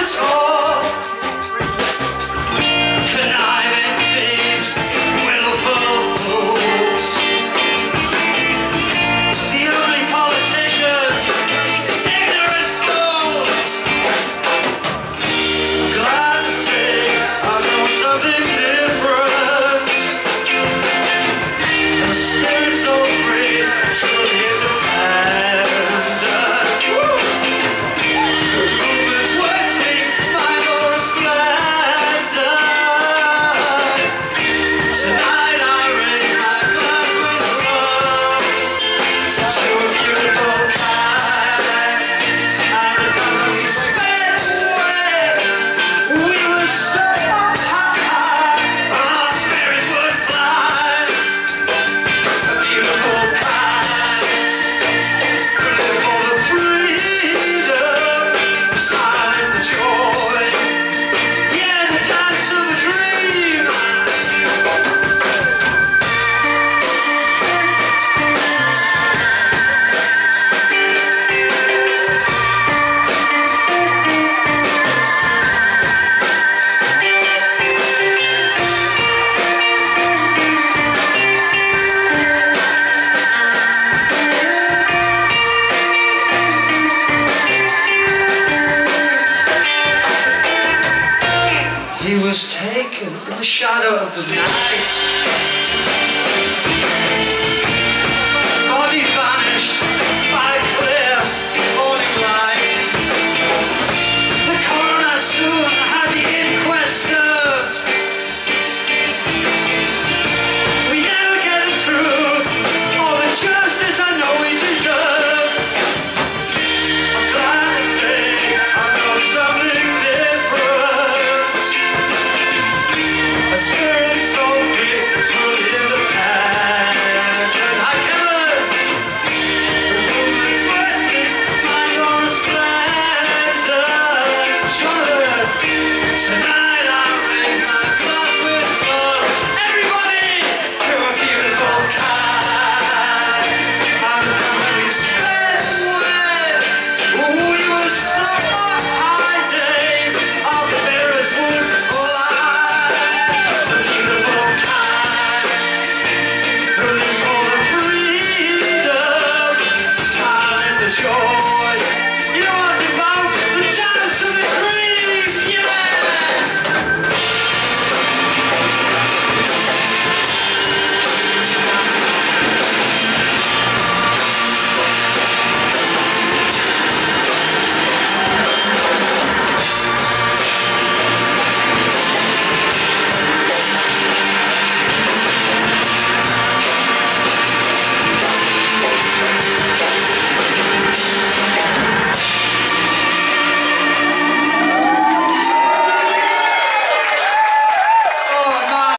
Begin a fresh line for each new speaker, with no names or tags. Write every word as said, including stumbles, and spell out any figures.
tall, conniving thieves, willful fools. The only politicians, ignorant fools. I'm glad to say I've known something different. The spirit's so free, truly independent. Those movements were sleep, mine more resplendent. Tonight I raise my glass with love to a beautiful cat and the time we spent away. We were so high, our spirits would fly. A beautiful cat, live for the freedom, the smile and the joy, yeah, the dance of a dream. He was taken in the shadow of the night. Body vanished by clear morning light. The coroner soon had the inquest served. We never get the truth or the justice I know we deserve. I'm glad to say I know something different. A spirit so free, truly independent. I could. The movements were sleep, mine more resplendent. Jonathan, tonight I raise my glass with love. Everybody, to a beautiful cat and the time we spent with. We were so